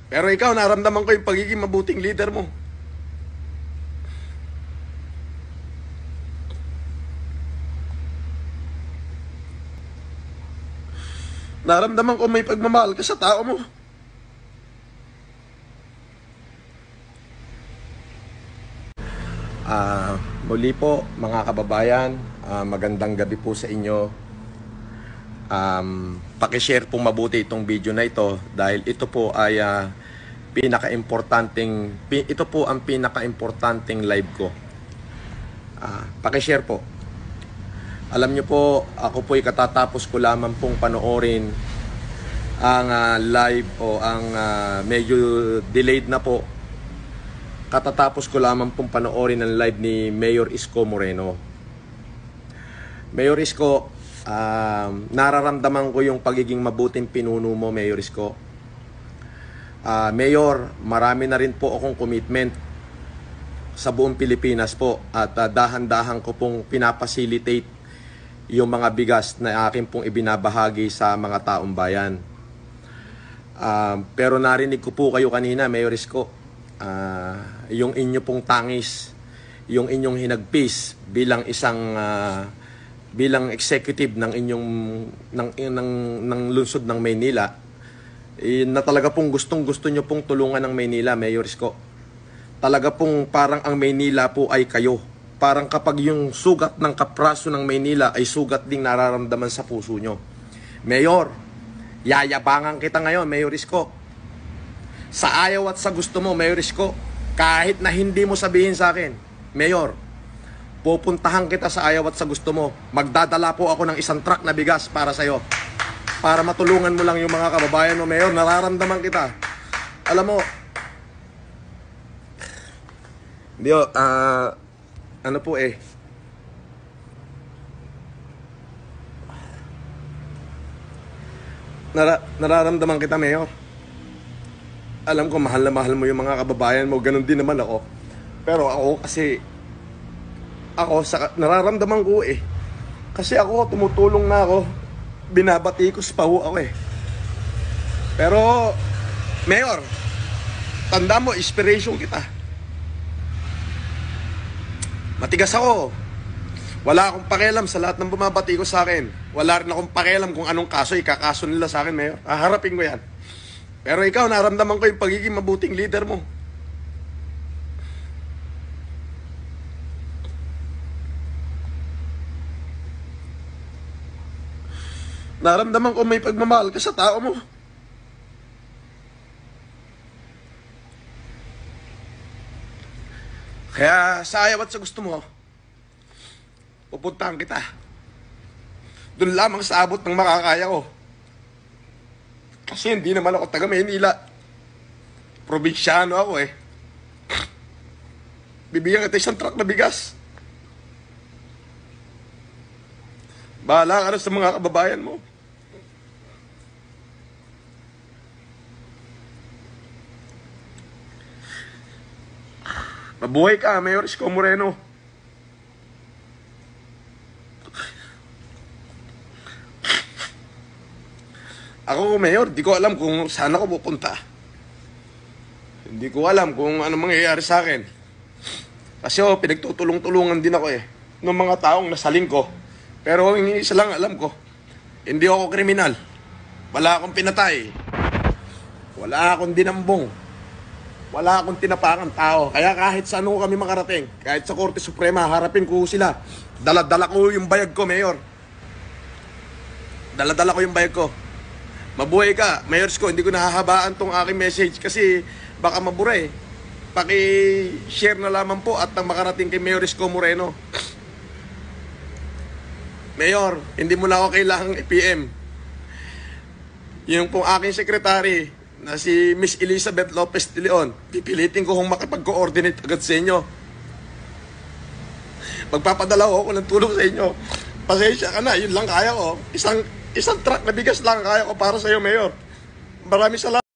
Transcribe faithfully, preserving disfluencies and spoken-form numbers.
Pero ikaw, naramdaman ko yung pagiging mabuting leader mo. Naramdaman ko may pagmamahal ka sa tao mo. Ah, muli po mga kababayan, ah, magandang gabi po sa inyo. Um, paki-share po mabuti itong video na ito dahil ito po ay uh, pinaka-importanting pi, ito po ang pinaka-importanting live ko. Ah, paki-share po. Alam niyo po, ako po ay katatapos ko lamang pong panoorin ang uh, live o ang uh, medyo delayed na po. Katatapos ko lamang pong panoorin ang live ni Mayor Isko Moreno. Mayor Isko, uh, nararamdaman ko yung pagiging mabuting pinuno mo, Mayor Isko. Uh, Mayor, marami na rin po akong commitment sa buong Pilipinas po at uh, dahan-dahan ko pong pinapacilitate yung mga bigas na akin pong ibinabahagi sa mga taong bayan. Uh, pero narinig ko po kayo kanina, Mayor Isko, uh, yung inyo pong tangis, yung inyong hinagpis bilang isang uh, bilang executive ng inyong ng ng, ng lungsod ng Maynila, eh, na talaga pong gustong-gusto nyo pong tulungan ng Maynila, Mayor Isko. Talaga pong parang ang Maynila po ay kayo. Parang kapag yung sugat ng kapraso ng Maynila ay sugat ding nararamdaman sa puso nyo. Mayor, yayabangan kita ngayon, Mayor Isko. Sa ayaw at sa gusto mo, Mayor Isko, kahit na hindi mo sabihin sa akin, Mayor, pupuntahan kita sa ayaw at sa gusto mo. Magdadala po ako ng isang truck na bigas para sa'yo. Para matulungan mo lang yung mga kababayan mo, Mayor. Nararamdaman kita. Alam mo, hindi o, ah... Uh, ano po eh, Nara, nararamdaman kita, Mayor. Alam ko mahal na mahal mo yung mga kababayan mo. Ganon din naman ako. Pero ako kasi Ako sa, nararamdaman ko eh, kasi ako tumutulong na ako. Binabatikos pa ho ako eh. Pero Mayor, tanda mo, inspiration kita. Matigas ako. Wala akong pakialam sa lahat ng bumabati ko sa akin. Wala rin akong pakialam kung anong kaso ikakaso nila sa akin, Mayor. Haharapin ko yan. Pero ikaw, naramdaman ko yung pagiging mabuting leader mo. Naramdaman ko may pagmamahal ka sa tao mo. Kaya sa ayaw at sa gusto mo, pupuntahan kita. Doon lamang sa abot ng makakaya ko. Kasi hindi naman ako taga Maynila. Probinsyano ako eh. Bibigyan kita isang truck na bigas. Bahala ka na sa mga kababayan mo. Mabuhay ka, Mayor Isko Moreno. Ako, Mayor, di ko alam kung saan ako pupunta. Hindi ko alam kung ano mangyayari sa akin. Kasi oh, pinagtutulong-tulungan din ako eh, ng mga taong nasaling ko. Pero yung isa lang alam ko, hindi ako kriminal. Wala akong pinatay. Wala akong dinambong. Wala akong tinapakan tao. Kaya kahit saan ko kami makarating, kahit sa Korte Suprema, harapin ko sila. Dala-dala ko yung bayag ko, Mayor. Dala-dala ko yung bayag ko. Mabuhay ka, Mayor Isko. Hindi ko nahahabaan tong aking message kasi baka mabura eh. Paki-share na lamang po at makarating kay Mayor Isko Moreno. Mayor, hindi mo na ako kailangang i-P M. Yung pong aking secretary na si Miss Elizabeth Lopez de Leon, pipilitin ko kung makipag-coordinate agad sa inyo. Magpapadala ako ng tulong sa inyo. Pasensya ka na, yun lang kaya ko. Isang, isang truck na bigas lang kaya ko para sa iyo, Mayor. Maraming salamat.